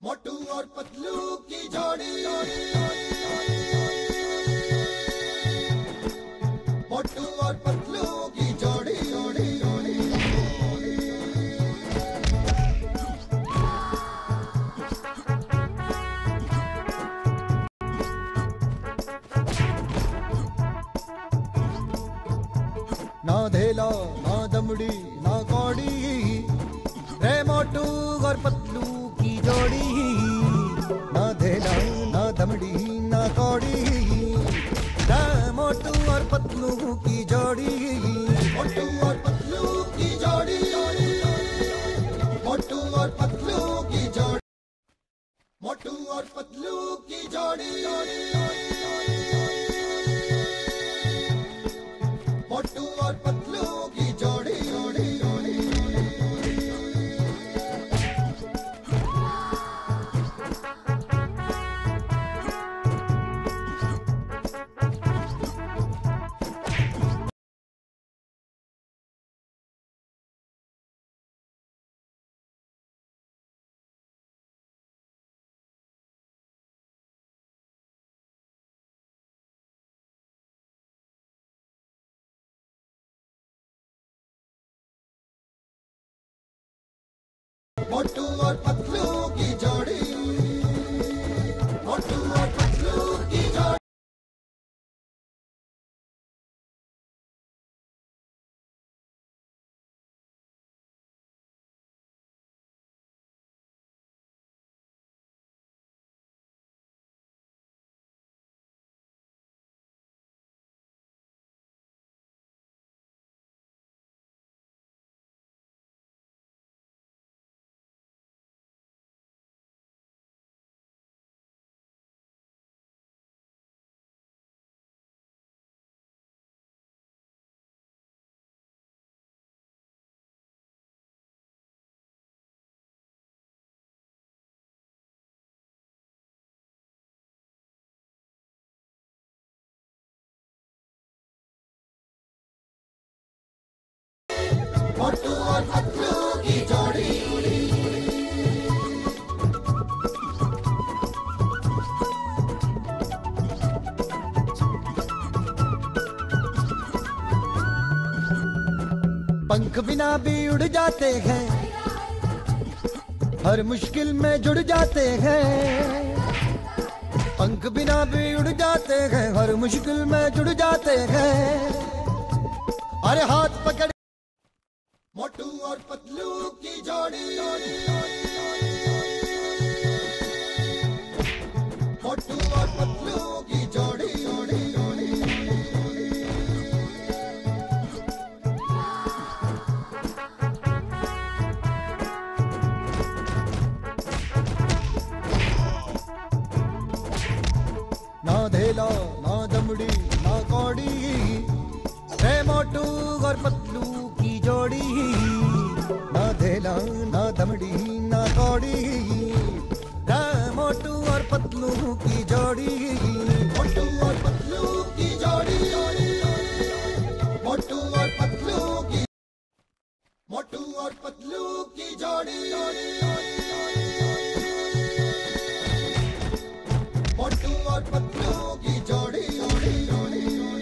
मोटू और पतलू की जोड़ी, मोटू और पतलू की जोड़ी, जोड़ी जोड़ी। ना धेला ना दमड़ी ना कौड़ी, रे मोटू और पतलू की जोड़ी। ना धेला ना दमड़ी ना कौड़ी, रे मोटू और पतलू की जोड़ी। मोटू और पतलू की जोड़ी, मोटू और पतलू की जोड़ी, मोटू और पतलू की जोड़ी, मोटू और पतलू की जोड़ी, जोड़ी जोड़ी। मोटू और पतलू की जोड़ी, मोटू और पतलू की जोड़ी। मोटू और पतलू की जोड़ी, पंख बिना भी उड़ जाते हैं, हर मुश्किल में जुड़ जाते हैं। पंख बिना भी उड़ जाते हैं, हर मुश्किल में जुड़ जाते हैं। अरे हाथ पकड़ मोटू और पतलू की जोड़ी, मोटू और पतलू की जोड़ी, जोड़ी जोड़ी। ना धेला ना दमड़ी ना कौड़ी, रे मोटू और पतलू की जोड़ी। ना धेला ना दमड़ी ना कौड़ी, रे मोटू और पतलू की जोड़ी। मोटू और पतलू की जोड़ी, मोटू और पतलू की, मोटू और पतलू की जोड़ी, मोटू और पतलू की जोड़ी, जोड़ी जोड़ी।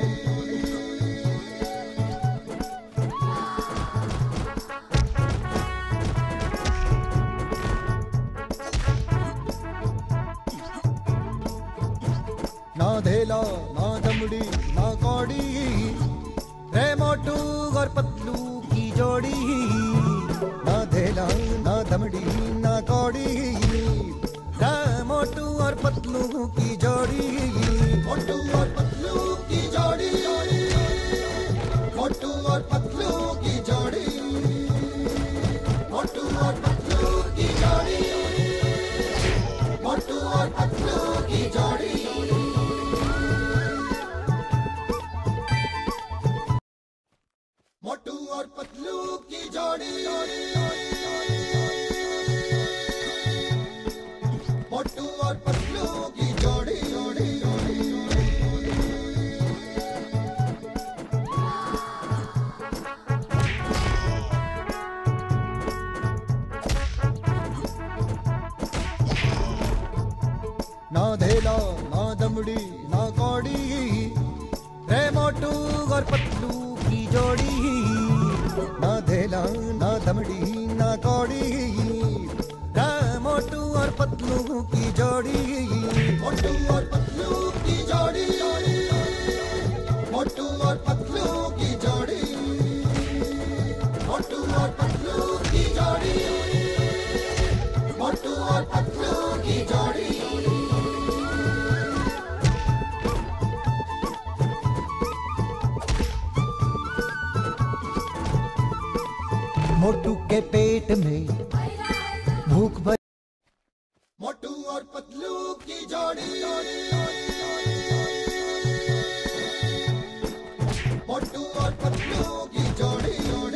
ना धेला ना दमड़ी ना कौड़ी, रे मोटू और पतलू की जोड़ी। ना धेला ना दमड़ी ना कौड़ी, रे मोटू और पतलू की जोड़ी। मोटू और पतलू की जोड़ी, मोटू और पतलू की जोड़ी, मोटू और पतलू की जोड़ी, मोटू और पतलू की जोड़ी। मोटू और पतलू की जोड़ी, मोटू और पतलू की जोड़ी, जोड़ी जोड़ी। धेला ना दमड़ी ना कौड़ी, रे मोटू और पतलू की जोड़ी। ना धेला ना दमड़ी ना कौड़ी, रे मोटू और पतलू की जोड़ी। मोटू और पतलू की जोड़ी, मोटू और पतलू की जोड़ी, मोटू और पतलू की जोड़ी, मोटू और पतलू की जोड़ी। मोटू के पेट में भूख भरी, मोटू और पतलू की जोड़ी, मोटू और पतलू की जोड़ी।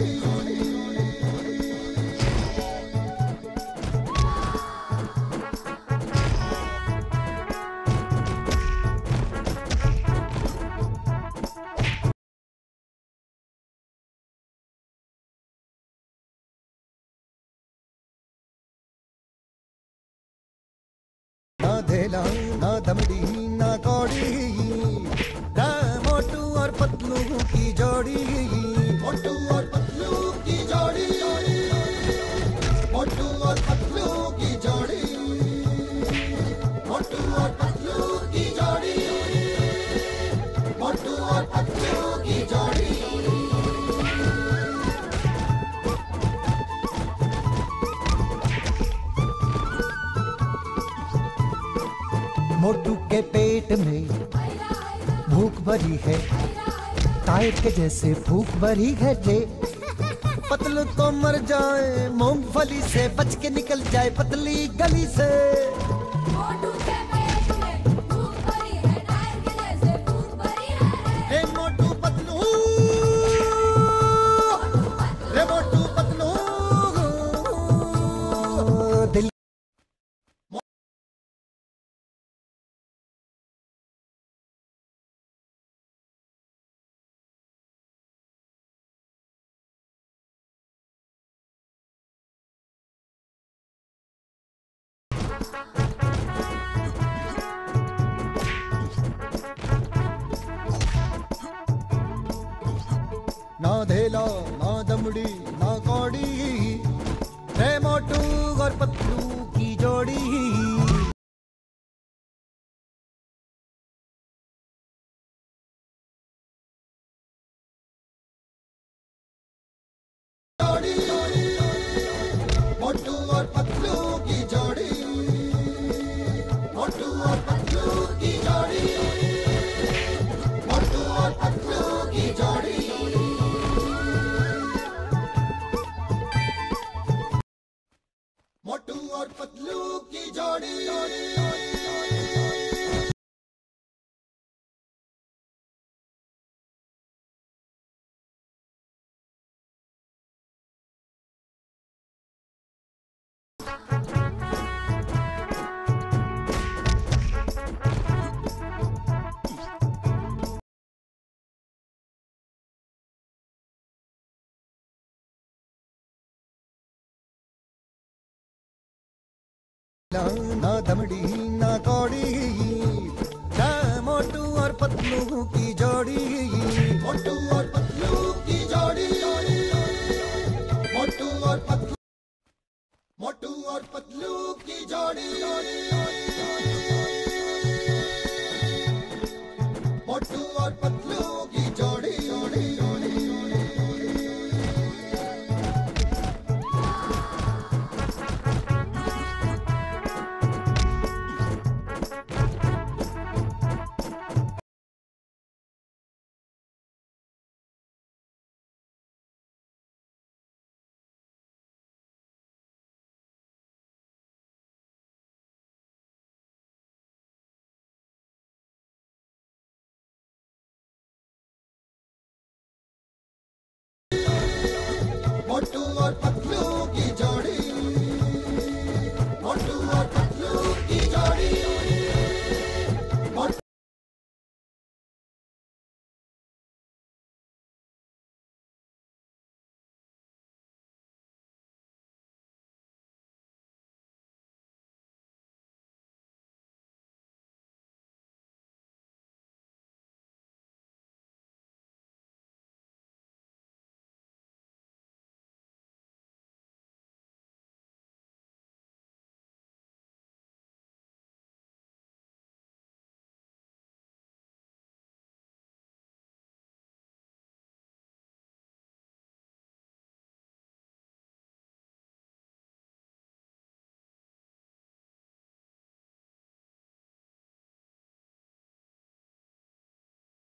ना धेला ना दमड़ी ना कौड़ी, रे मोटू और पतलू की जोड़ी। मोटू और पतलू की जोड़ी, मोटू और पतलू की जोड़ी, मोटू और पतलू की जोड़ी, मोटू और पतलू की जोड़ी। मोटू के पेट में भूख भरी है, टायर के जैसे भूख भरी है रे। पतलू तो मर जाए मूंगफली से, बच के निकल जाए पतली गली से। मोटू के पेट में भूख भरी है, टायर के जैसे भूख भरी है। रे मोटू पतलू, रे मोटू पतलू दिल। ना धेला ना दमड़ी ना कौड़ी, रे मोटू और पतलू की जोड़ी। मोटू और पतलू की जोड़ी, मोटू और पतलू की जोड़ी, मोटू और पतलू की जोड़ी। मोटू और पतलू की जोड़ी। ना दमड़ी ना कौड़ी, रे मोटू और पतलू की जोड़ी। मोटू और पतलू की जोड़ी, मोटू और पतलू, मोटू और पतलू की जोड़ी। मोटू और पतलू